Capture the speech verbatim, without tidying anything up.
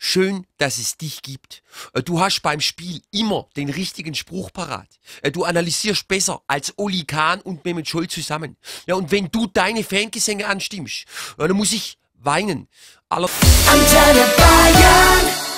schön, dass es dich gibt. Äh, Du hast beim Spiel immer den richtigen Spruch parat. Äh, Du analysierst besser als Oli Kahn und Mehmet Scholl zusammen. Ja, und wenn du deine Fangesänge anstimmst, äh, dann muss ich weinen. Aller Antenne Bayern.